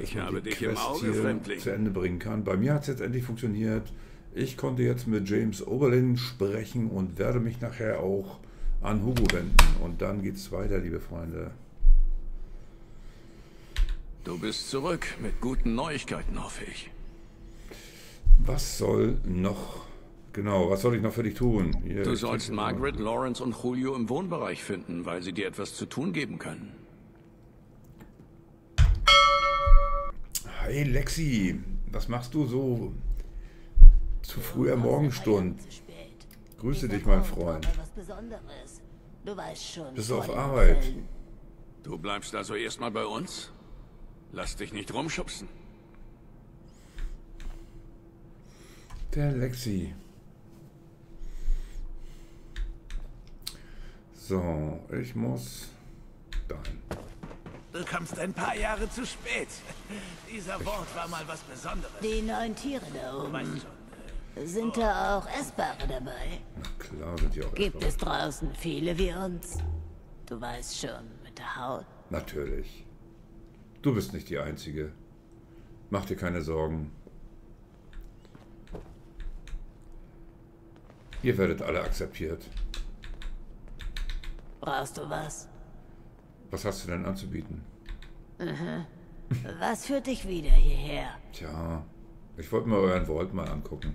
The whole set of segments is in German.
dass Ich man habe die dich im Quest Auge, hier Fremdling. zu Ende bringen kann. Bei mir hat es jetzt endlich funktioniert. Ich konnte jetzt mit James Oberlin sprechen und werde mich nachher auch an Hugo wenden. Und dann geht's weiter, liebe Freunde. Du bist zurück mit guten Neuigkeiten, hoffe ich. Was soll noch... Genau, was soll ich noch für dich tun? Hier, Du ich sollst drücke Margaret, Lawrence und Julio im Wohnbereich finden, weil sie dir etwas zu tun geben können. Hey Lexi, was machst du so zu früher Morgenstund? Grüße dich, mein Freund. Du weißt schon. Bist du auf vor den Arbeit? Fällen. Du bleibst also erstmal bei uns? Lass dich nicht rumschubsen. Der Lexi. So, ich muss dahin. Du kommst ein paar Jahre zu spät. Dieser Wort war mal was Besonderes. Die 9 Tiere da Du weißt oben. schon. Sind da auch Essbare dabei? Na klar sind die auch Gibt erstmal. es draußen viele wie uns? Du weißt schon, mit der Haut. Natürlich. Du bist nicht die Einzige. Mach dir keine Sorgen. Ihr werdet alle akzeptiert. Brauchst du was? Was hast du denn anzubieten? Was führt dich wieder hierher? Tja, ich wollte mir euren Vault mal angucken.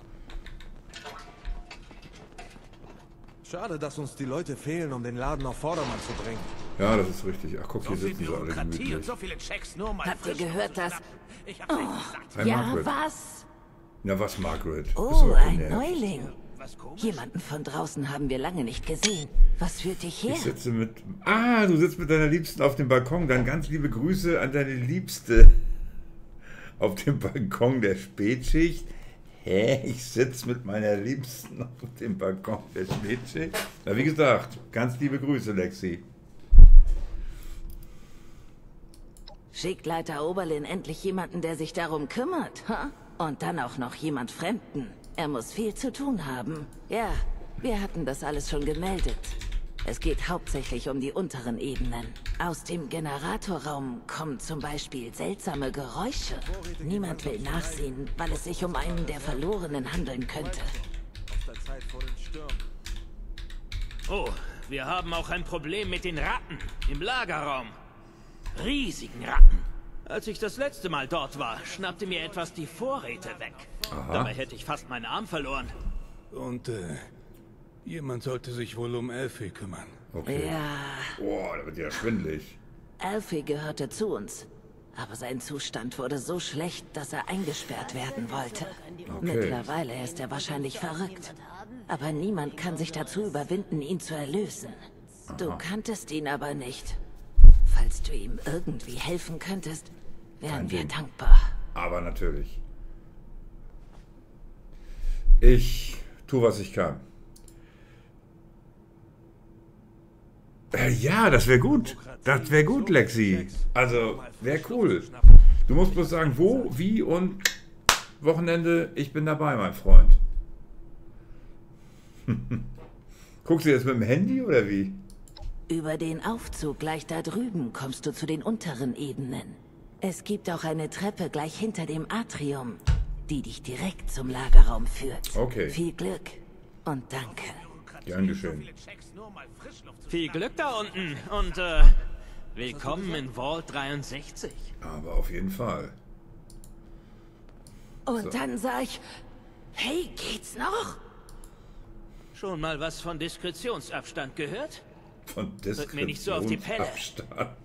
Schade, dass uns die Leute fehlen, um den Laden auf Vordermann zu bringen. Ja, das ist richtig. Ach guck, So hier viel sitzen sie alle Bürokratie und gemütlich. so viele Checks nur mal Habt ihr frisch gehört, dass... aufzuschnappen. Ich hab's euch gesagt. Hi, Ja, Margaret. was? Na was, Margaret? Bist Oh, aber ein genervt. Neuling. Was komisch? Jemanden von draußen haben wir lange nicht gesehen. Was führt dich her? Ich sitze mit... Ah, du sitzt mit deiner Liebsten auf dem Balkon. Dann ganz liebe Grüße an deine Liebste. Auf dem Balkon der Spätschicht. Hä? Ich sitze mit meiner Liebsten auf dem Balkon der Spätschicht? Na, wie gesagt, ganz liebe Grüße, Lexi. Schickt Leiter Oberlin endlich jemanden, der sich darum kümmert, ha? Und dann auch noch jemand Fremden. Er muss viel zu tun haben. Ja, wir hatten das alles schon gemeldet. Es geht hauptsächlich um die unteren Ebenen. Aus dem Generatorraum kommen zum Beispiel seltsame Geräusche. Niemand will nachsehen, weil es sich um einen der Verlorenen handeln könnte. Aus der Zeit vor den Stürmen. Oh, wir haben auch ein Problem mit den Ratten im Lagerraum. Riesigen Ratten. Als ich das letzte Mal dort war, schnappte mir etwas die Vorräte weg. Dabei hätte ich fast meinen Arm verloren. Und jemand sollte sich wohl um Elfie kümmern. Okay. Ja, Boah, da wird ja schwindelig. Alfie gehörte zu uns. Aber sein Zustand wurde so schlecht, dass er eingesperrt werden wollte. Mittlerweile ist er wahrscheinlich verrückt. Aber niemand kann sich dazu überwinden, ihn zu erlösen. Du kanntest ihn aber nicht. Falls du ihm irgendwie helfen könntest, wären Kein wir Ding. dankbar. Aber natürlich. Ich tue, was ich kann. Ja, das wäre gut. Das wäre gut, Lexi. Also, wäre cool. Du musst bloß sagen, wo, wie und Wochenende, ich bin dabei, mein Freund. Guckst du jetzt mit dem Handy oder wie? Über den Aufzug gleich da drüben kommst du zu den unteren Ebenen. Es gibt auch eine Treppe gleich hinter dem Atrium, die dich direkt zum Lagerraum führt. Okay. Viel Glück und danke. Gern geschehen. Viele Checks nur mal Frischluft zu Viel Glück da unten und willkommen in Vault 63. Aber auf jeden Fall. Und dann sah ich, hey, geht's noch? Schon mal was von Diskretionsabstand gehört? Von Drück mir nicht so auf die Pelle. Diskretionsabstand.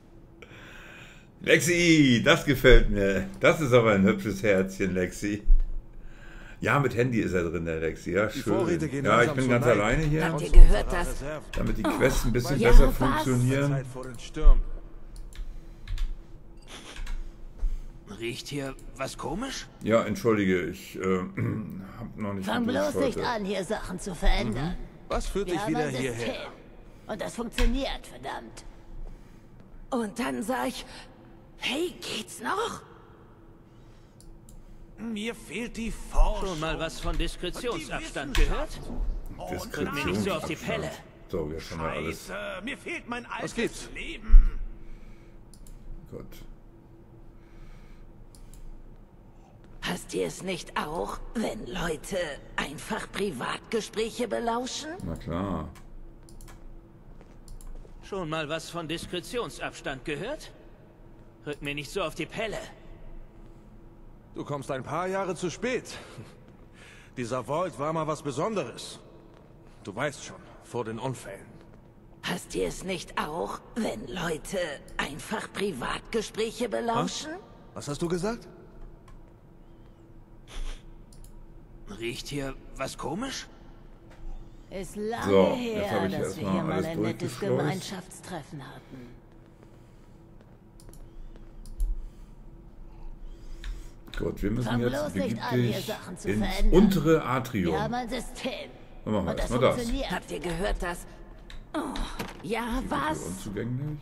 Lexi, das gefällt mir. Das ist aber ein hübsches Herzchen, Lexi. Ja, mit Handy ist er drin, der Lexi. Ja, schön. Vorräte gehen Ja, ich langsam bin zu ganz Neige. alleine hier, Habt ihr gehört, dass... Reserven. damit die Quests ein bisschen Ja, besser was? funktionieren. Zeit vor den Stürmen. Riecht hier was komisch? Ja, entschuldige, ich hab noch nicht Fang geduscht bloß nicht heute. an, hier Sachen zu verändern. Was führt Wir dich haben wieder ein System. hierher? Und das funktioniert, verdammt. Und dann sah ich, hey, geht's noch? Mir fehlt die Forschung. Schon mal was von Diskretionsabstand gehört? Drück mir nicht so auf die Pelle. So, jetzt haben wir alles. Scheiße, mir fehlt mein altes gibt's? Leben. Gut. Hasst ihr es nicht auch, wenn Leute einfach Privatgespräche belauschen? Na klar. Schon mal was von Diskretionsabstand gehört? Rück mir nicht so auf die Pelle. Du kommst ein paar Jahre zu spät. Dieser Vault war mal was Besonderes. Du weißt schon, vor den Unfällen. Hasst ihr es nicht auch, wenn Leute einfach Privatgespräche belauschen? Was hast du gesagt? Riecht hier was komisch? Ist lange So, jetzt her, habe ich dass wir erstmal hier mal alles ein nettes durchgeschleust. Gemeinschaftstreffen hatten. Gut, wir müssen Fang jetzt bloß nicht an, hier Sachen zu ins verändern. untere Atrium. Wir haben ein System. Dann machen wir Und das erstmal das. funktioniert. Habt ihr gehört, dass... Oh, ja, Für was? unzugänglich.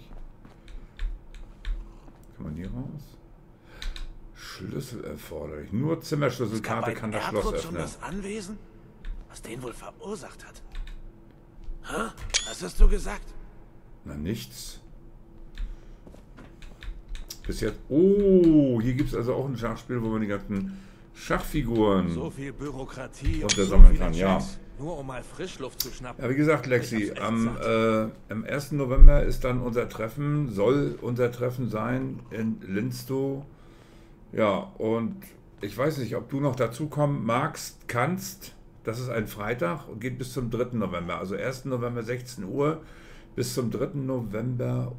Kann man hier raus? Schlüssel erforderlich. Nur Zimmerschlüsselkarte kann das Schloss Erdrutsch um öffnen. das Anwesen? Was den wohl verursacht hat? Hä? Was hast du gesagt? Na, nichts. Bis jetzt... Oh, hier gibt es also auch ein Schachspiel, wo man die ganzen Schachfiguren... So viel Bürokratie und der so sammeln viele kann, ja. Checks. Nur um mal Frischluft zu schnappen. Ja, wie gesagt, Lexi, Ich hab's echt am 1. November ist dann unser Treffen, soll unser Treffen sein in Linstow. Ja, und ich weiß nicht, ob du noch dazukommen magst, kannst. Das ist ein Freitag und geht bis zum 3. November. Also 1. November 16 Uhr bis zum 3. November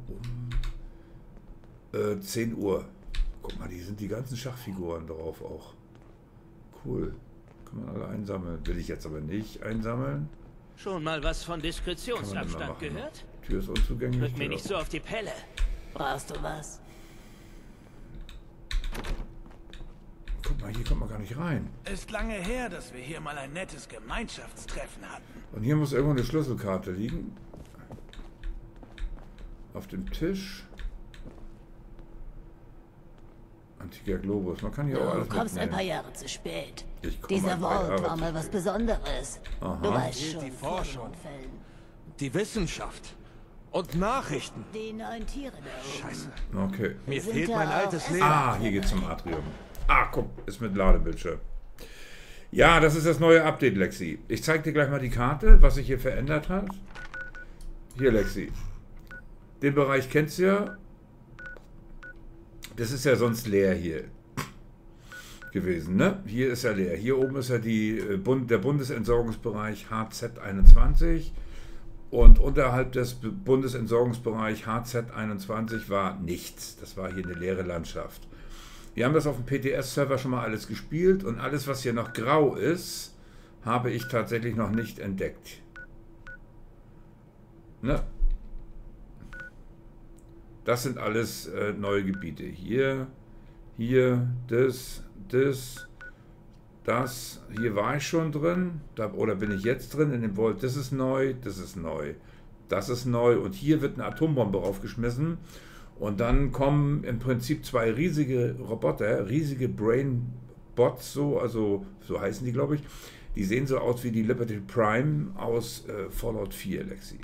um 10 Uhr. Guck mal, die sind die ganzen Schachfiguren drauf auch. Cool. Kann man alle einsammeln. Will ich jetzt aber nicht einsammeln. Schon mal was von Kann man immer Diskretionsabstand machen. gehört? Tür ist unzugänglich. Rück mir nicht so auf die Pelle. Brauchst du was? Guck mal, hier kommt man gar nicht rein. Ist lange her, dass wir hier mal ein nettes Gemeinschaftstreffen hatten. Und hier muss irgendwo eine Schlüsselkarte liegen. Auf dem Tisch. Antiker Globus. Man kann hier auch Du alles kommst ein paar mitnehmen. Jahre zu spät. Ich komm Dieser ein paar Vault Jahre war zu mal was spät. Besonderes. Aha. Du weißt Fehlt schon, die vor den Forschung. Unfällen. Die Wissenschaft. Und Nachrichten. Die neuen Tiere da oben. Scheiße. Okay. Mir sind fehlt ja mein auch altes Leben. Ah, hier geht's zum Atrium. Ah, guck, ist mit Ladebildschirm. Ja, das ist das neue Update, Lexi. Ich zeige dir gleich mal die Karte, was sich hier verändert hat. Hier, Lexi. Den Bereich kennst du ja. Das ist ja sonst leer hier gewesen, ne? Hier ist er leer. Hier oben ist ja der Bundesentsorgungsbereich HZ21 und unterhalb des Bundesentsorgungsbereich HZ21 war nichts. Das war hier eine leere Landschaft. Wir haben das auf dem PTS-Server schon mal alles gespielt und alles, was hier noch grau ist, habe ich tatsächlich noch nicht entdeckt. Ne? Das sind alles neue Gebiete. Hier, das. Hier war ich schon drin. Oder bin ich jetzt drin in dem Vault. Das ist neu, das ist neu. Das ist neu. Und hier wird eine Atombombe raufgeschmissen. Und dann kommen im Prinzip zwei riesige Roboter, riesige Brainbots, so heißen die, glaube ich. Die sehen so aus wie die Liberty Prime aus Fallout 4, Lexi.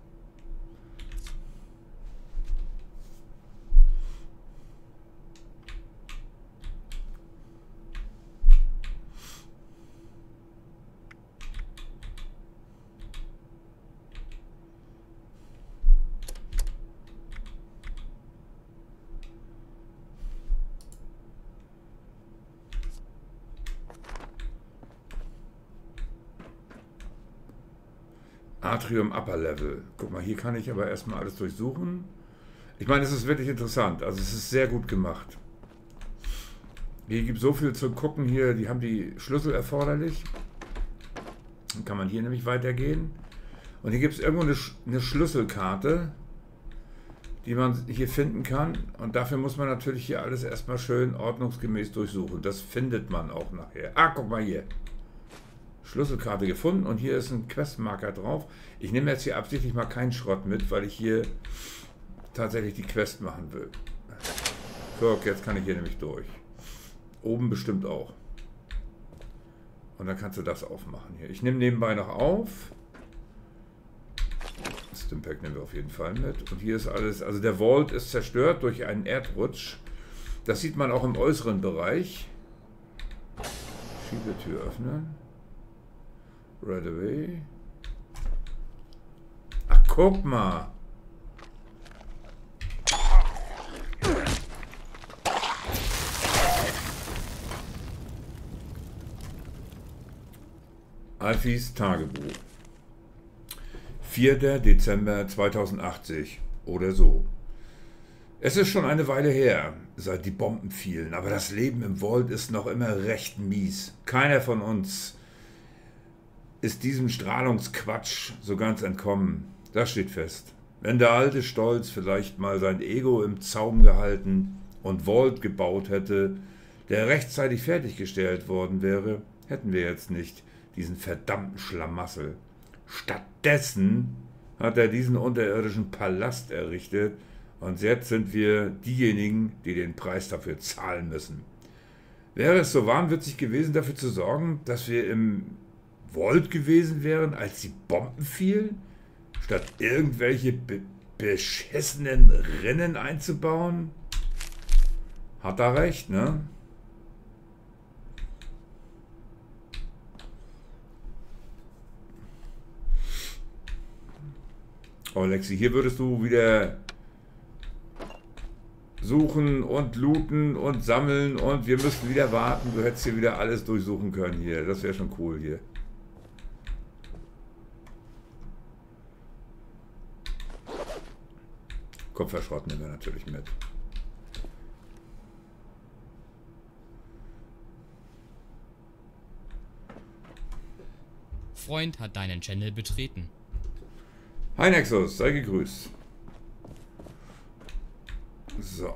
Atrium Upper Level. Guck mal, hier kann ich aber erstmal alles durchsuchen. Ich meine, es ist wirklich interessant. Also es ist sehr gut gemacht. Hier gibt es so viel zu gucken. Hier, die haben die Schlüssel erforderlich. Dann kann man hier nämlich weitergehen. Und hier gibt es irgendwo eine Schlüsselkarte, die man hier finden kann. Und dafür muss man natürlich hier alles erstmal schön ordnungsgemäß durchsuchen. Das findet man auch nachher. Ah, guck mal hier. Schlüsselkarte gefunden und hier ist ein Questmarker drauf. Ich nehme jetzt hier absichtlich mal keinen Schrott mit, weil ich hier tatsächlich die Quest machen will. So, jetzt kann ich hier nämlich durch. Oben bestimmt auch. Und dann kannst du das aufmachen hier. Ich nehme nebenbei noch auf. Stimpack nehmen wir auf jeden Fall mit. Und hier ist alles, also der Vault ist zerstört durch einen Erdrutsch. Das sieht man auch im äußeren Bereich. Schiebetür öffnen. Right away. Ach, guck mal. Alfis Tagebuch. 4. Dezember 2080 oder so. Es ist schon eine Weile her, seit die Bomben fielen, aber das Leben im Vault ist noch immer recht mies. Keiner von uns ist diesem Strahlungsquatsch so ganz entkommen. Das steht fest. Wenn der alte Stolz vielleicht mal sein Ego im Zaum gehalten und Vault gebaut hätte, der rechtzeitig fertiggestellt worden wäre, hätten wir jetzt nicht diesen verdammten Schlamassel. Stattdessen hat er diesen unterirdischen Palast errichtet und jetzt sind wir diejenigen, die den Preis dafür zahlen müssen. Wäre es so wahnwitzig gewesen, dafür zu sorgen, dass wir im Vault gewesen wären, als die Bomben fielen, statt irgendwelche beschissenen Rinnen einzubauen? Hat er recht, ne? Oh, Lexi, hier würdest du wieder suchen und looten und sammeln und wir müssten wieder warten. Du hättest hier wieder alles durchsuchen können hier. Das wäre schon cool hier. Kupferschrott nehmen wir natürlich mit. Freund hat deinen Channel betreten. Hi Nexus, sei gegrüßt. So.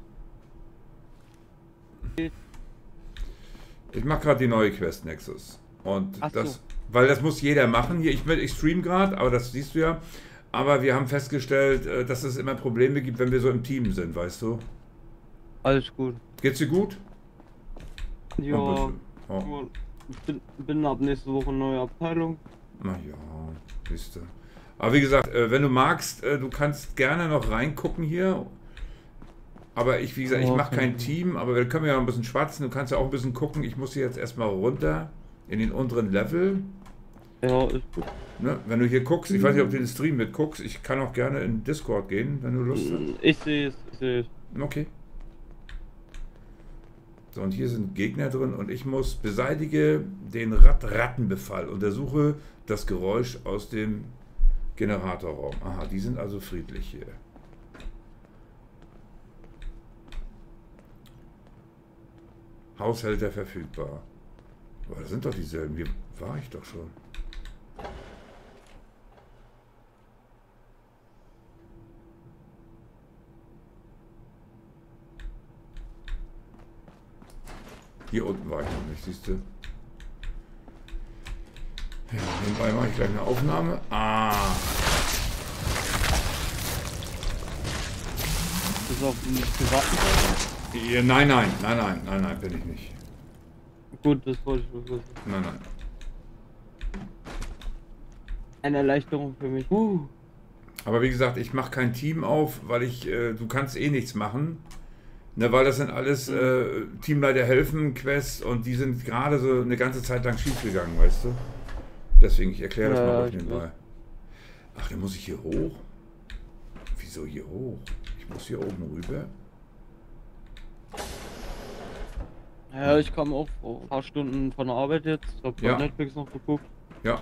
Ich mache gerade die neue Quest Nexus. Und das, weil das muss jeder machen. Hier, ich stream gerade, aber das siehst du ja. Aber wir haben festgestellt, dass es immer Probleme gibt, wenn wir so im Team sind, weißt du? Alles gut. Geht's dir gut? Ja, oh. Ich bin ab nächste Woche in neue Abteilung. Na ja, siehst du. Aber wie gesagt, wenn du magst, du kannst gerne noch reingucken hier. Aber ich, wie gesagt, ich mache kein Team, aber wir können ja noch ein bisschen schwatzen. Du kannst ja auch ein bisschen gucken. Ich muss hier jetzt erstmal runter in den unteren Level. Ja, ist gut. Ne? Wenn du hier guckst, ich weiß nicht, ob du den Stream mitguckst. Ich kann auch gerne in Discord gehen, wenn du Lust hast. Ich sehe es, Okay. So, und hier sind Gegner drin und ich muss beseitige den Rattenbefall. Untersuche das Geräusch aus dem Generatorraum. Aha, die sind also friedlich hier. Haushälter verfügbar. Aber das sind doch dieselben. Hier war ich doch schon. Hier unten war ich noch nicht, siehst du? Ja, nebenbei mache ich gleich eine Aufnahme. Ah! Ist das auf dem privaten Server? Ja, nein, bin ich nicht. Gut, das wollte ich nur wissen. Nein. Eine Erleichterung für mich. Aber wie gesagt, ich mache kein Team auf, weil du kannst eh nichts machen. Ne, weil das sind alles Teamleiter helfen, Quests und die sind gerade so eine ganze Zeit lang schief gegangen, weißt du? Deswegen, ich erkläre das mal auf nebenbei. Ach, dann muss ich hier hoch? Wieso hier hoch? Ich muss hier oben rüber. Ja, ich kam auch vor ein paar Stunden von der Arbeit jetzt. Ich hab bei Netflix noch geguckt. Ja.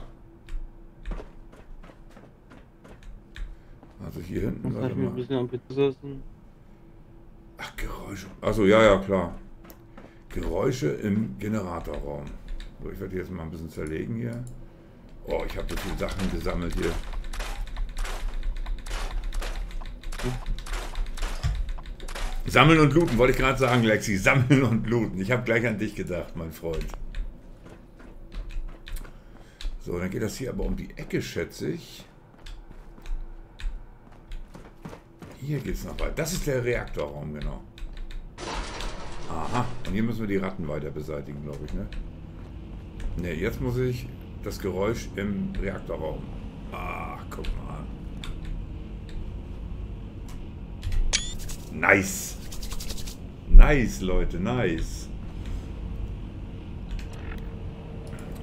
Also hier hinten. Muss ich mir ein bisschen am PC setzen. Ach, Geräusche. Achso, ja, klar. Geräusche im Generatorraum. So, ich werde jetzt mal ein bisschen zerlegen hier. Oh, ich habe so viele Sachen gesammelt hier. Sammeln und looten, wollte ich gerade sagen, Lexi. Sammeln und looten. Ich habe gleich an dich gedacht, mein Freund. So, dann geht das hier aber um die Ecke, schätze ich. Hier geht es noch weiter. Das ist der Reaktorraum, genau. Aha, und hier müssen wir die Ratten weiter beseitigen, glaube ich, ne? Ne, jetzt muss ich das Geräusch im Reaktorraum. Ah, guck mal an. Nice. Nice, Leute, nice.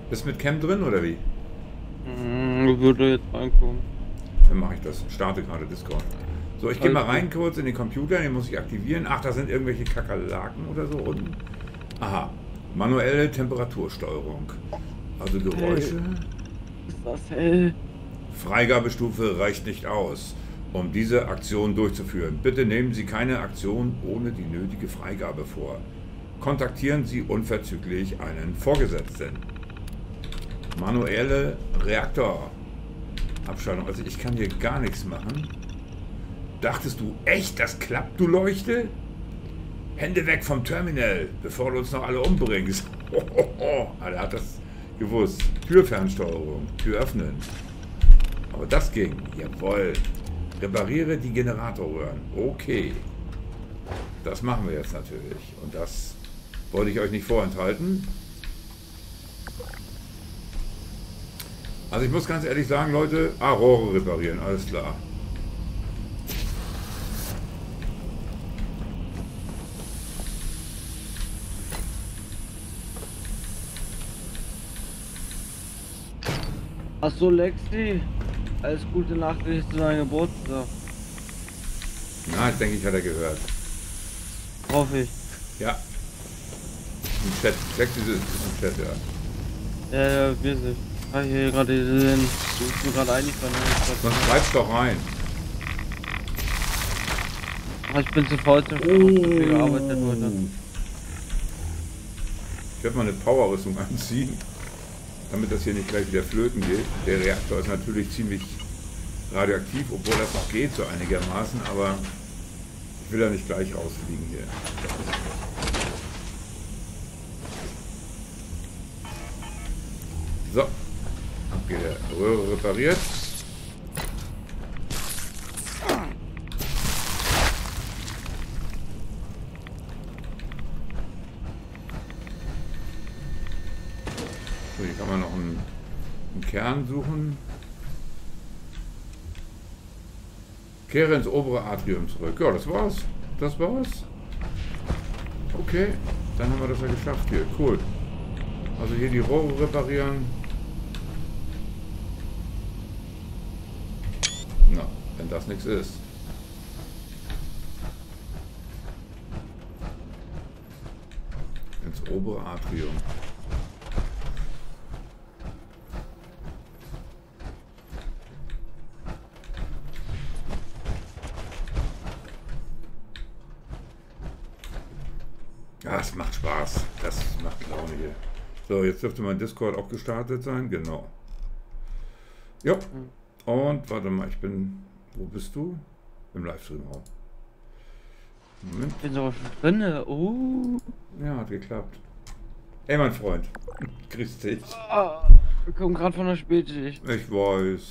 Bist mit Cam drin oder wie? Würde jetzt reinkommen. Dann mache ich das. Starte gerade Discord. So, ich gehe mal rein kurz in den Computer, den muss ich aktivieren. Ach, da sind irgendwelche Kakerlaken oder so unten. Aha, manuelle Temperatursteuerung. Also Geräusche. Ist das hell? Freigabestufe reicht nicht aus, um diese Aktion durchzuführen. Bitte nehmen Sie keine Aktion ohne die nötige Freigabe vor. Kontaktieren Sie unverzüglich einen Vorgesetzten. Manuelle Reaktorabschaltung. Also ich kann hier gar nichts machen. Dachtest du echt, das klappt, du Leuchte? Hände weg vom Terminal, bevor du uns noch alle umbringst. Er hat das gewusst. Türfernsteuerung, Tür öffnen. Aber das ging. Jawohl. Repariere die Generatorröhren. Okay. Das machen wir jetzt natürlich. Und das wollte ich euch nicht vorenthalten. Also ich muss ganz ehrlich sagen, Leute, Rohre reparieren, alles klar. Achso, Lexi. Alles Gute nachträglich zu deinem Geburtstag. Na, ich denke, ich hat er gehört. Hoffe ich. Ja. Im Chat. Lexi ist im Chat, ja. Ja, wir sind. Ah, hier gerade den. Du bist mir gerade eingefallen. Sonst schreib's doch rein. Ach, ich bin zu faul zum viel gearbeitet heute. Ich werde mal eine Powerrüstung anziehen, damit das hier nicht gleich wieder flöten geht. Der Reaktor ist natürlich ziemlich radioaktiv, obwohl das noch geht so einigermaßen, aber ich will da nicht gleich rausfliegen hier. So, okay, der Röhre repariert. So, hier kann man noch einen Kern suchen. Kehre ins obere Atrium zurück. Ja, das war's. Das war's. Okay, dann haben wir das ja geschafft hier. Cool. Also hier die Rohre reparieren. Na, wenn das nichts ist. Ins obere Atrium. Ja, es macht Spaß. Das macht Laune hier. So, jetzt dürfte mein Discord auch gestartet sein. Genau. Ja. Und warte mal, ich bin... Wo bist du? Im Livestream-Raum. Moment. Ich bin sogar schon drin. Ja, hat geklappt. Hey, mein Freund. Grüß dich. Wir kommen gerade von der Spätschicht. Ich weiß.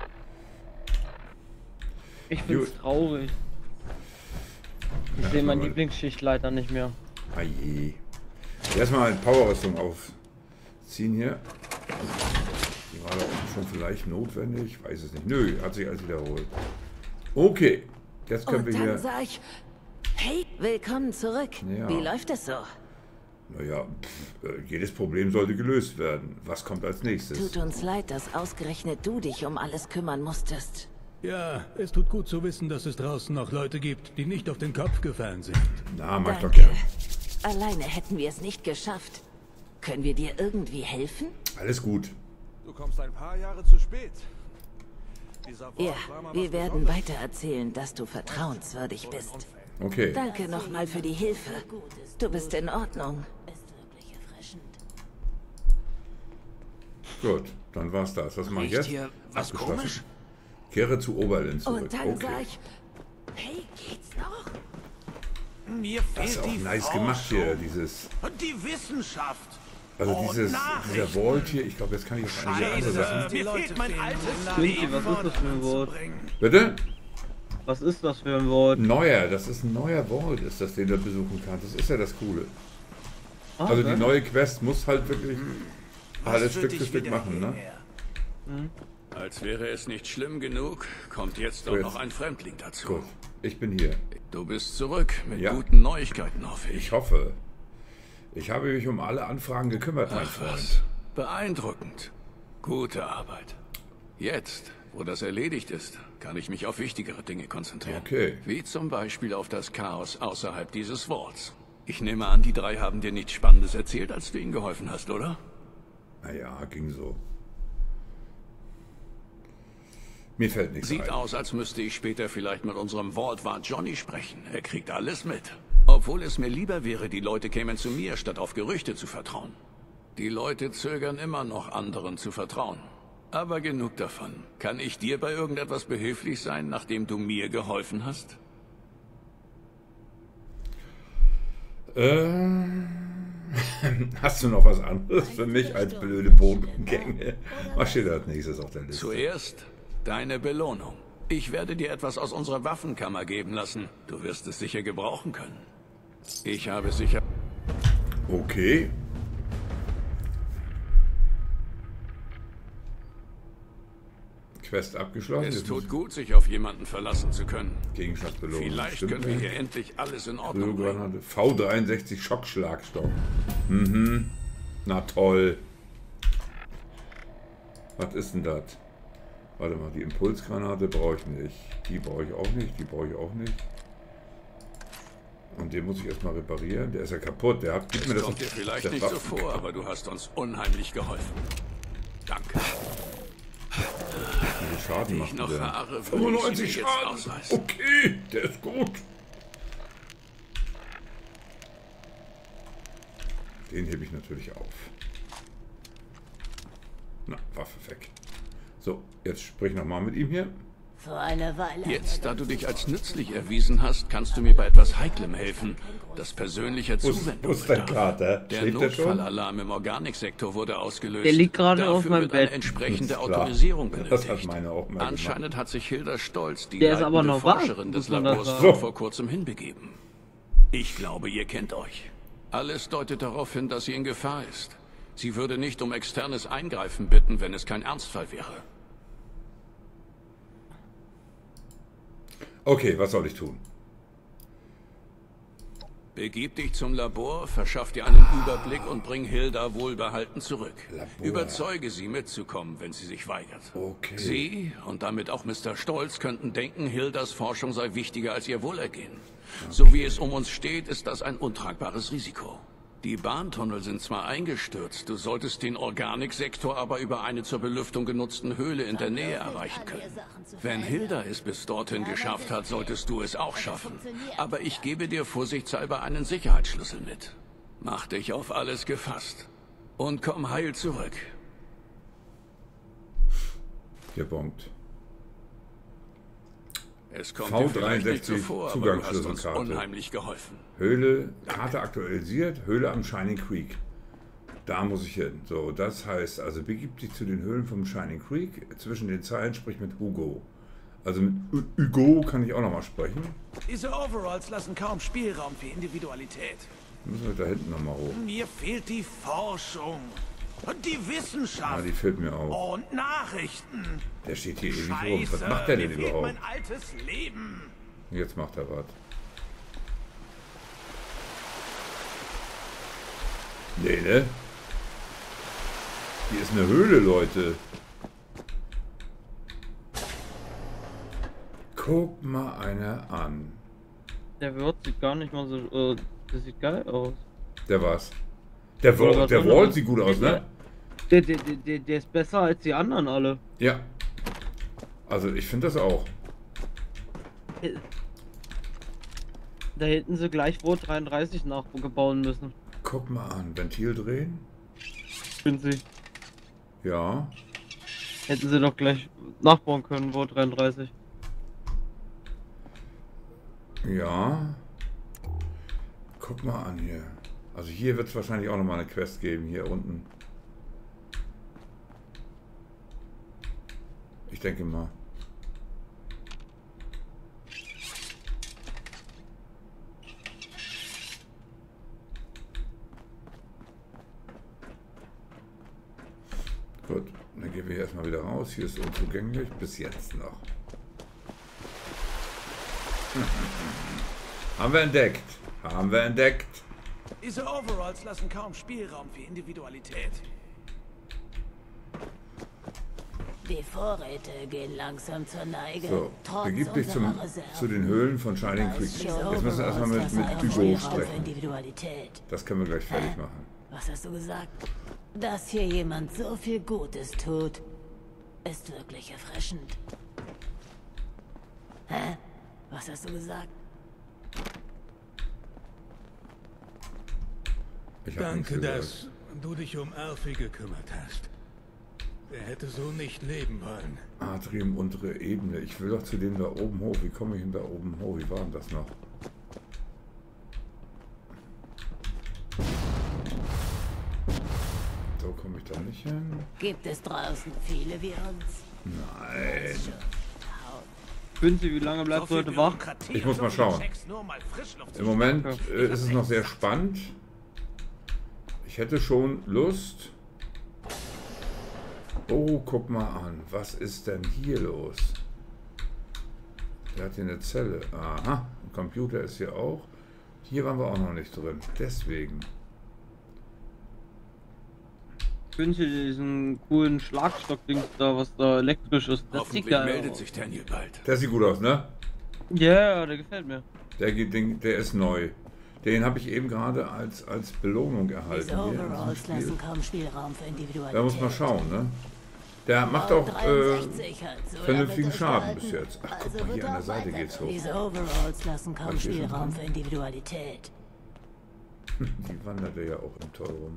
Ich find's traurig. Ich sehe meinen Lieblingsschichtleiter nicht mehr. Aje. Erstmal eine Powerrüstung aufziehen hier. Die war doch schon vielleicht notwendig. Ich weiß es nicht. Nö, hat sich alles wiederholt. Okay. Jetzt können wir hier... Sag ich, hey, willkommen zurück. Ja. Wie läuft es so? Naja, jedes Problem sollte gelöst werden. Was kommt als nächstes? Tut uns leid, dass ausgerechnet du dich um alles kümmern musstest. Ja, es tut gut zu wissen, dass es draußen noch Leute gibt, die nicht auf den Kopf gefallen sind. Na, mach ich doch Danke. gern. Alleine hätten wir es nicht geschafft. Können wir dir irgendwie helfen? Alles gut. Du kommst ein paar Jahre zu spät. Dieser Wort Ja, war mal wir was werden Besonderes. weitererzählen, dass du vertrauenswürdig bist. Okay. Danke nochmal für die Hilfe. Du bist in Ordnung. Gut, dann war's das. Was mache ich jetzt? Hier was Abgeschlossen. komisch? Kehre zu Oberlin zurück. Und dann sag Okay. ich, hey, geht's noch? Mir Das fehlt ist auch die nice gemacht hier, Forschung dieses... und die Wissenschaft. Also Und dieser Nachrichten. Vault hier, ich glaube, jetzt kann ich auf einige andere Sachen... Mir fehlt mein altes Quincy, Leben was ist das für ein Wort? voranzubringen. Bitte? Was ist das für ein Wort? Neuer, das ist ein neuer Vault, ist das, den du besuchen kannst. Das ist ja das Coole. Also die ne? neue Quest muss halt wirklich alles für Stück für dich Stück wieder machen, ne? hierher? Als wäre es nicht schlimm genug, kommt jetzt So, auch jetzt. noch ein Fremdling dazu. Gut, ich bin hier. Du bist zurück mit Ja. guten Neuigkeiten, hoffe ich. Ich hoffe. Ich habe mich um alle Anfragen gekümmert, mein Ach Freund. was. Beeindruckend. Gute Arbeit. Jetzt, wo das erledigt ist, kann ich mich auf wichtigere Dinge konzentrieren. Okay. Wie zum Beispiel auf das Chaos außerhalb dieses Vaults. Ich nehme an, die drei haben dir nichts Spannendes erzählt, als du ihnen geholfen hast, oder? Naja, ging so. Mir fällt nichts Sieht ein. aus, als müsste ich später vielleicht mit unserem Vault-Wart Johnny sprechen. Er kriegt alles mit. Obwohl es mir lieber wäre, die Leute kämen zu mir, statt auf Gerüchte zu vertrauen. Die Leute zögern immer noch, anderen zu vertrauen. Aber genug davon. Kann ich dir bei irgendetwas behilflich sein, nachdem du mir geholfen hast? Hast du noch was anderes für mich als blöde Bodengänge? Was steht als nächstes auf der Liste? Zuerst deine Belohnung. Ich werde dir etwas aus unserer Waffenkammer geben lassen. Du wirst es sicher gebrauchen können. Ich habe sicher... Okay. Quest abgeschlossen. Es Jetzt tut muss gut, sich auf jemanden verlassen zu können. Gegenstandsbelohnung. Vielleicht Stimmt können wir nicht. hier endlich alles in Ordnung bringen. Granate. V63 Schockschlagstock. Mhm. Na toll. Was ist denn das? Warte mal, die Impulsgranate brauche ich nicht. Die brauche ich auch nicht. Die brauche ich auch nicht. Und den muss ich erstmal reparieren. Der ist ja kaputt. Der hat, gib mir Das das kommt dir vielleicht der nicht so Waffen- vor, aber du hast uns unheimlich geholfen. Danke. Wie viel Schaden Ich macht noch der? fahre, würde ich 95 sie mir jetzt Schaden. ausreißen. Okay, der ist gut. Den hebe ich natürlich auf. Na, Waffe weg. So, jetzt sprich nochmal mit ihm hier. Vor einer Weile. Jetzt, da du dich als nützlich erwiesen hast, kannst du mir bei etwas Heiklem helfen, das persönlicher Zuwendung Wo ist dein bedarf. Kater? Der Schläft der schon? Notfallalarm im Organiksektor wurde ausgelöst. Der liegt gerade Dafür auf meinem wird eine Bett. entsprechende Ist klar. Autorisierung Das benötigt. hat meine auch mal Anscheinend hat sich Hilda Stolz, die Der ist aber leitende noch wach, Forscherin des muss man das Labors, sagen. vor kurzem hinbegeben. Ich glaube, ihr kennt euch. Alles deutet darauf hin, dass sie in Gefahr ist. Sie würde nicht um externes Eingreifen bitten, wenn es kein Ernstfall wäre. Okay, was soll ich tun? Begib dich zum Labor, verschaff dir einen Überblick und bring Hilda wohlbehalten zurück. Labor. Überzeuge sie mitzukommen, wenn sie sich weigert. Okay. Sie und damit auch Mr. Stolz könnten denken, Hildas Forschung sei wichtiger als ihr Wohlergehen. So wie es um uns steht, ist das ein untragbares Risiko. Die Bahntunnel sind zwar eingestürzt, du solltest den Organiksektor aber über eine zur Belüftung genutzten Höhle in der Nähe erreichen können. Wenn Hilda es bis dorthin geschafft hat, solltest du es auch schaffen. Aber ich gebe dir vorsichtshalber einen Sicherheitsschlüssel mit. Mach dich auf alles gefasst. Und komm heil zurück. Gebongt. Es kommt dir vielleicht nicht so V63 vor, aber du hast uns Zugangsschlüsselkarte. unheimlich geholfen. Höhle, Karte aktualisiert, Höhle am Shining Creek. Da muss ich hin. So, das heißt, also begib dich zu den Höhlen vom Shining Creek. Zwischen den Zeilen sprich mit Hugo. Also mit Hugo kann ich auch nochmal sprechen. Diese Overalls lassen kaum Spielraum für Individualität. Müssen wir da hinten nochmal hoch. Mir fehlt die Forschung. Und die Wissenschaft. Ah, die fehlt mir auch. Und Nachrichten. Der steht hier ewig rum. Scheiße, Was macht der denn mir fehlt überhaupt? mein altes Leben. Jetzt macht er was. Nee, ne? Hier ist eine Höhle, Leute. Guck mal einer an. Der Wirt sieht gar nicht mal so. Das sieht geil aus. Der war's. Der Wall sieht gut aus, ne? Der ist besser als die anderen alle. Ja. Also ich finde das auch. Da hätten sie gleich Rot 33 nachbauen müssen. Guck mal an. Ventil drehen. Finden sie. Ja. Hätten sie doch gleich nachbauen können, Rot 33. Ja. Guck mal an hier. Also hier wird es wahrscheinlich auch nochmal eine Quest geben, hier unten. Ich denke mal. Gut, dann gehen wir hier erstmal wieder raus. Hier ist unzugänglich, bis jetzt noch. Haben wir entdeckt. Haben wir entdeckt. Diese Overalls lassen kaum Spielraum für Individualität. Die Vorräte gehen langsam zur Neige. So, trotz begib dich unserer Reserven. zu den Höhlen von Shining Creek. Jetzt müssen wir erstmal mit Hugo sprechen. Individualität. Das können wir gleich fertig machen. Was hast du gesagt? Dass hier jemand so viel Gutes tut, ist wirklich erfrischend. Hä? Was hast du gesagt? Ich hab nichts Danke, gesagt. dass du dich um Alfie gekümmert hast. Er hätte so nicht leben wollen. Atrium, untere Ebene. Ich will doch zu dem da oben hoch. Wie komme ich denn da oben hoch? Wie war denn das noch? So komme ich da nicht hin. Gibt es draußen viele wie uns? Nein. Quincy, wie lange bleibst du heute wach? Ich muss mal schauen. Im Moment ist es noch sehr spannend. Ich hätte schon Lust. Oh, guck mal an. Was ist denn hier los? Der hat hier eine Zelle. Aha, ein Computer ist hier auch. Hier waren wir auch noch nicht drin. Deswegen. Quincy, diesen coolen Schlagstock-Dings da, was da elektrisch ist. Das sieht Hoffentlich geil meldet aus. sich Daniel bald. Der sieht gut aus, ne? Ja, der gefällt mir. Der ist neu. Den habe ich eben gerade als Belohnung erhalten. Diese Hier in diesem Overalls Spiel. lassen kaum Spielraum für Individualität. Da muss man schauen, ne? Der macht auch 63 hat so vernünftigen damit Schaden durchgehalten. bis jetzt. Ach, guck Also mal, wird hier an der auch Seite weiter. geht's hoch. Diese Overalls lassen kaum Was hier schon Spielraum drin? für Individualität. Die wanderte ja auch im Tor rum.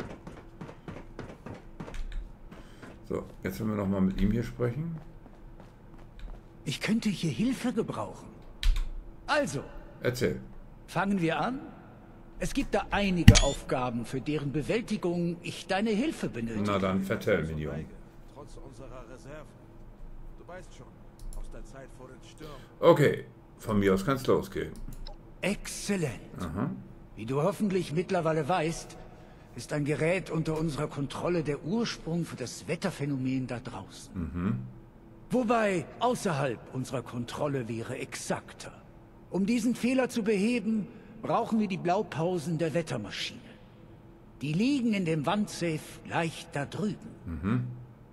So, jetzt werden wir nochmal mit ihm hier sprechen. Ich könnte hier Hilfe gebrauchen. Also, Erzähl. fangen wir an. Es gibt da einige Aufgaben, für deren Bewältigung ich deine Hilfe benötige. Na dann, vertell, Minion. Trotz unserer Reserven. Du weißt schon, aus der Zeit vor den Stürmen. Okay, von mir aus kann's losgehen. Exzellent. Aha. Wie du hoffentlich mittlerweile weißt, ist ein Gerät unter unserer Kontrolle der Ursprung für das Wetterphänomen da draußen. Wobei außerhalb unserer Kontrolle wäre exakter. Um diesen Fehler zu beheben, brauchen wir die Blaupausen der Wettermaschine. Die liegen in dem Wandsafe leicht da drüben.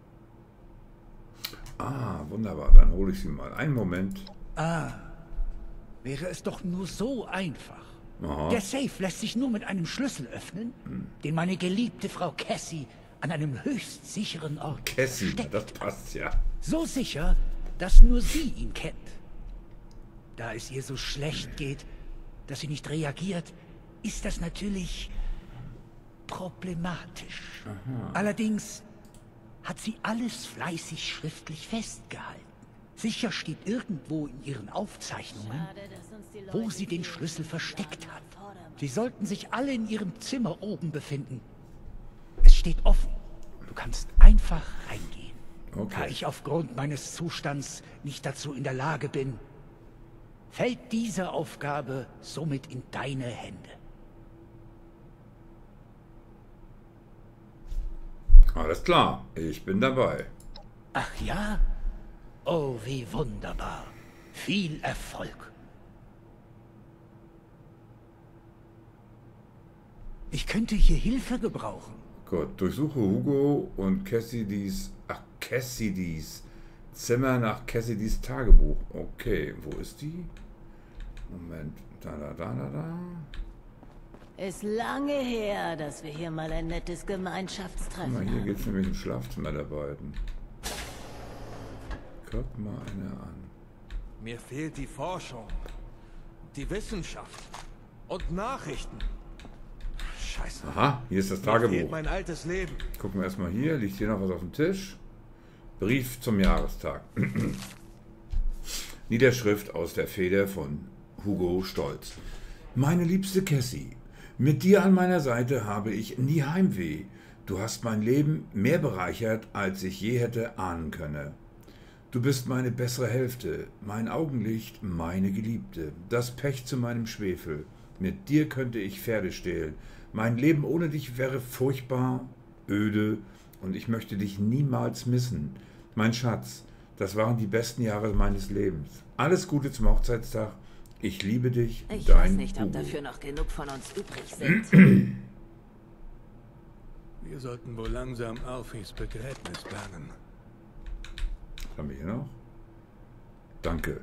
Ah, wunderbar, dann hole ich sie mal. Einen Moment. Wäre es doch nur so einfach. Aha. Der Safe lässt sich nur mit einem Schlüssel öffnen, den meine geliebte Frau Cassie an einem höchst sicheren Ort Cassie, versteckt. das passt ja. So sicher, dass nur sie ihn kennt. Da es ihr so schlecht geht, dass sie nicht reagiert, ist das natürlich problematisch. Allerdings hat sie alles fleißig schriftlich festgehalten. Sicher steht irgendwo in ihren Aufzeichnungen, wo sie den Schlüssel versteckt hat. Sie sollten sich alle in ihrem Zimmer oben befinden. Es steht offen. Du kannst einfach reingehen. Da Okay. ich aufgrund meines Zustands nicht dazu in der Lage bin, fällt diese Aufgabe somit in deine Hände. Alles klar, ich bin dabei. Ach ja? Oh, wie wunderbar. Viel Erfolg. Ich könnte hier Hilfe gebrauchen. Gut, durchsuche Hugo und Cassidys Zimmer nach Cassidys Tagebuch. Okay, wo ist die? Moment, da. Ist lange her, dass wir hier mal ein nettes Guck Gemeinschaftstreffen mal, hier haben. geht's nämlich ins Schlafzimmer der beiden. Guck mal einer an. Mir fehlt die Forschung, die Wissenschaft und Nachrichten. Scheiße. Aha, hier ist das Mir fehlt Tagebuch. mein altes Leben. Gucken wir erstmal hier, liegt hier noch was auf dem Tisch? Brief zum Jahrestag. Niederschrift aus der Feder von Hugo Stolz. Meine liebste Cassie, mit dir an meiner Seite habe ich nie Heimweh. Du hast mein Leben mehr bereichert, als ich je hätte ahnen können. Du bist meine bessere Hälfte, mein Augenlicht, meine Geliebte, das Pech zu meinem Schwefel. Mit dir könnte ich Pferde stehlen. Mein Leben ohne dich wäre furchtbar, öde und ich möchte dich niemals missen. Mein Schatz, das waren die besten Jahre meines Lebens. Alles Gute zum Hochzeitstag. Ich liebe dich, Ich dein weiß nicht, ob Hugo. dafür noch genug von uns übrig sind. Wir sollten wohl langsam Alfies Begräbnis planen. haben wir hier noch? Danke.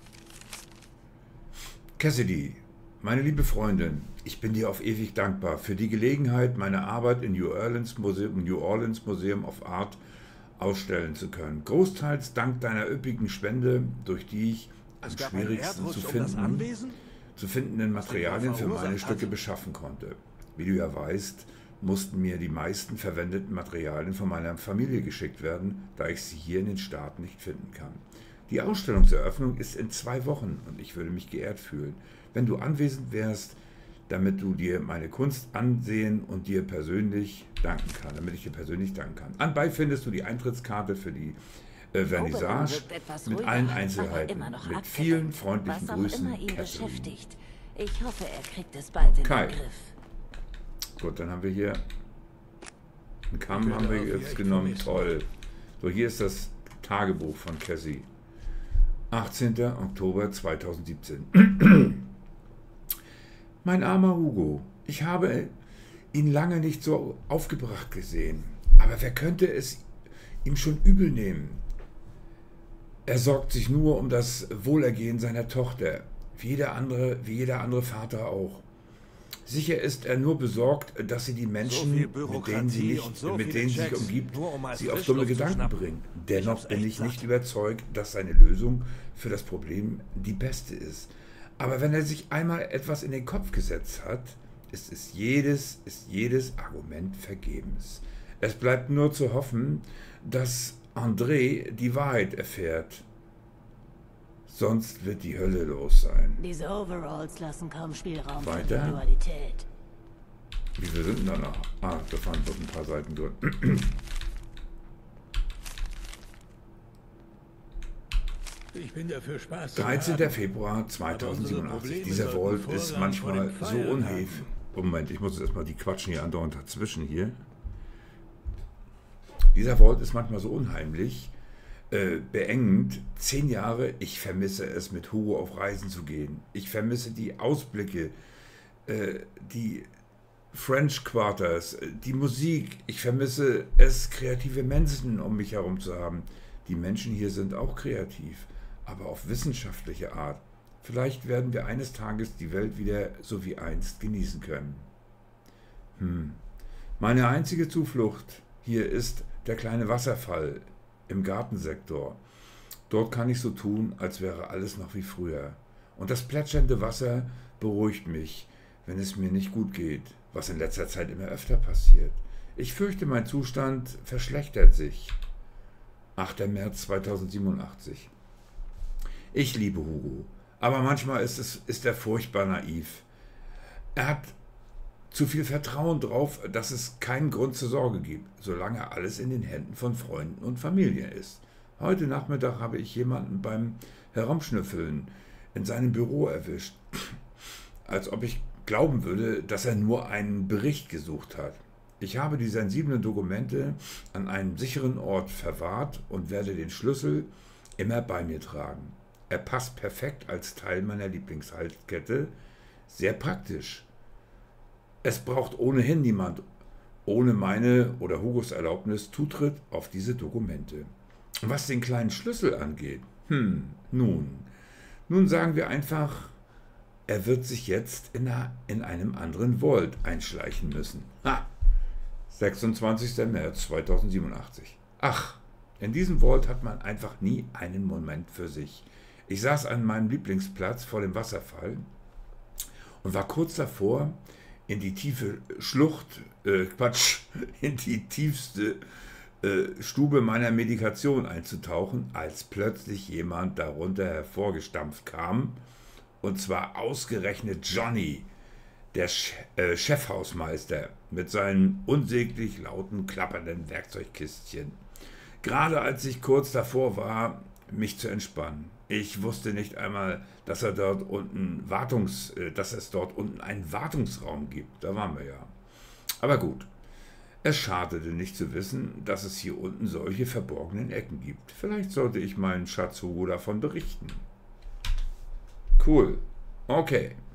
Cassidy, meine liebe Freundin, ich bin dir auf ewig dankbar für die Gelegenheit, meine Arbeit im New Orleans Museum of Art ausstellen zu können. Großteils dank deiner üppigen Spende, durch die ich am schwierigsten zu findenden Materialien für meine Stücke beschaffen konnte. Wie du ja weißt, mussten mir die meisten verwendeten Materialien von meiner Familie geschickt werden, da ich sie hier in den Staaten nicht finden kann. Die Ausstellungseröffnung ist in 2 Wochen und ich würde mich geehrt fühlen, wenn du anwesend wärst, damit du dir meine Kunst ansehen und dir persönlich danken kann, damit ich dir persönlich danken kann. Anbei findest du die Eintrittskarte für die Vernissage mit allen Einzelheiten. Mit vielen freundlichen Grüßen, Catherine. Ich hoffe, er kriegt es bald in Kai. den Griff. Gut, dann haben wir hier einen Kamm haben wir jetzt genommen. Toll. So, hier ist das Tagebuch von Cassie. 18. Oktober 2017. Mein armer Hugo, ich habe ihn lange nicht so aufgebracht gesehen. Aber wer könnte es ihm schon übel nehmen? Er sorgt sich nur um das Wohlergehen seiner Tochter, wie jeder andere Vater auch. Sicher ist er nur besorgt, dass sie die Menschen, mit denen sie sich umgibt, sie auf dumme Gedanken bringt. Dennoch bin ich nicht überzeugt, dass seine Lösung für das Problem die beste ist. Aber wenn er sich einmal etwas in den Kopf gesetzt hat, ist jedes Argument vergebens. Es bleibt nur zu hoffen, dass André die Wahrheit erfährt. Sonst wird die Hölle los sein. Diese Overalls lassen kaum Spielraum für Weiter. Individualität. Wie viel sind denn da noch? Ah, da waren doch ein paar Seiten drin. Ich bin dafür Spaß. 13. Februar 2087. Dieser Vault ist manchmal so unheimlich. Moment, ich muss erstmal die quatschen hier andauernd dazwischen hier. Dieser Vault ist manchmal so unheimlich, beengend. 10 Jahre, ich vermisse es, mit Hugo auf Reisen zu gehen. Ich vermisse die Ausblicke, die French Quarters, die Musik. Ich vermisse es, kreative Menschen um mich herum zu haben. Die Menschen hier sind auch kreativ, aber auf wissenschaftliche Art. Vielleicht werden wir eines Tages die Welt wieder so wie einst genießen können. Meine einzige Zuflucht hier ist der kleine Wasserfall im Gartensektor. Dort kann ich so tun, als wäre alles noch wie früher. Und das plätschernde Wasser beruhigt mich, wenn es mir nicht gut geht, was in letzter Zeit immer öfter passiert. Ich fürchte, mein Zustand verschlechtert sich. 8. März 2087. Ich liebe Hugo, aber manchmal ist er furchtbar naiv. Er hat zu viel Vertrauen drauf, dass es keinen Grund zur Sorge gibt, solange alles in den Händen von Freunden und Familie ist. Heute Nachmittag habe ich jemanden beim Herumschnüffeln in seinem Büro erwischt, als ob ich glauben würde, dass er nur einen Bericht gesucht hat. Ich habe die sensiblen Dokumente an einem sicheren Ort verwahrt und werde den Schlüssel immer bei mir tragen. Er passt perfekt als Teil meiner Lieblingshalskette. Sehr praktisch. Es braucht ohnehin niemand ohne meine oder Hugos Erlaubnis Zutritt auf diese Dokumente. Was den kleinen Schlüssel angeht, nun sagen wir einfach, er wird sich jetzt in einem anderen Vault einschleichen müssen. 26. März 2087. Ach, in diesem Vault hat man einfach nie einen Moment für sich. Ich saß an meinem Lieblingsplatz vor dem Wasserfall und war kurz davor, in die tiefe in die tiefste Stube meiner Medikation einzutauchen, als plötzlich jemand darunter hervorgestampft kam, und zwar ausgerechnet Johnny, der Chefhausmeister, mit seinen unsäglich lauten, klappernden Werkzeugkistchen. Gerade als ich kurz davor war, mich zu entspannen. Ich wusste nicht einmal, dass es dort unten einen Wartungsraum gibt. Da waren wir ja. Aber gut, es schadete nicht zu wissen, dass es hier unten solche verborgenen Ecken gibt. Vielleicht sollte ich meinen Schatz Hugo davon berichten. Cool. Okay.